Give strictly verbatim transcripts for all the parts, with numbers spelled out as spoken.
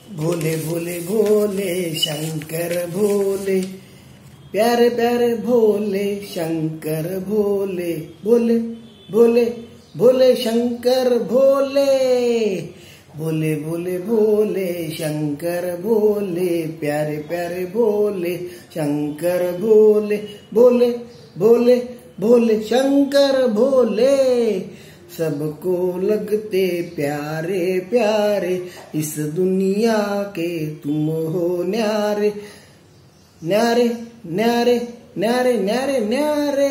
भोले भोले भोले शंकर भोले, प्यारे प्यारे भोले शंकर भोले, भोले भोले भोले शंकर भोले, भोले भोले भोले शंकर भोले, प्यारे प्यारे भोले शंकर भोले, भोले भोले भोले शंकर भोले, सबको लगते प्यारे प्यारे, इस दुनिया के तुम हो न्यारे न्यारे न्यारे न्यारे न्यारे न्यारे।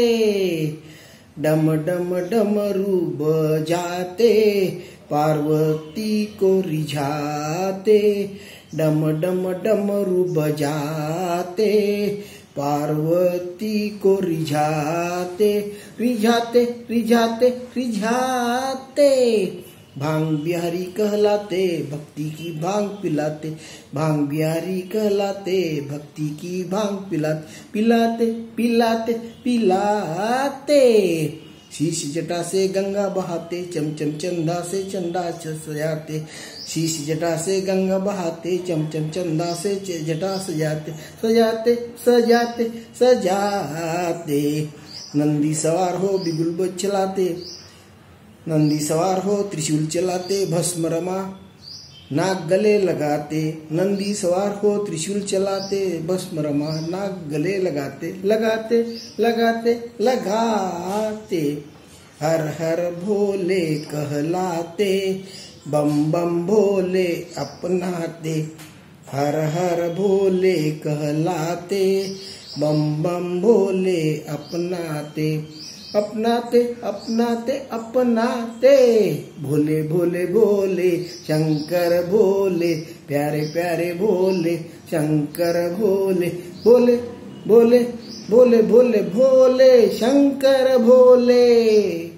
डम डम डमरू बजाते पार्वती को रिझाते, डम डम डमरू बजाते पार्वती को रिझाते, रिझाते रिझाते रिझाते। भांग बिहारी कहलाते भक्ति की भांग पिलाते, भांग बिहारी कहलाते भक्ति की भांग पिलाते, पिलाते पिलाते पिलाते। शीश जटा से गंगा बहाते, चमचम चंदा से चंदा सजाते, शीश जटा से गंगा बहाते, चमचम चंदा से जटा सजाते, सजाते सजाते सजाते। नंदी सवार हो बिगुल बज चलाते, नंदी सवार हो त्रिशूल चलाते, भस्म रमा नाग गले लगाते, नंदी सवार हो त्रिशूल चलाते, भस्म रमा नाग गले लगाते, लगाते लगाते लगाते। हर हर भोले कहलाते, बम बम भोले अपनाते, हर हर भोले कहलाते, बम बम भोले अपनाते, अपनाते अपनाते अपनाते। भोले भोले भोले शंकर भोले, प्यारे प्यारे भोले शंकर भोले, भोले भोले भोले भोले भोले शंकर भोले।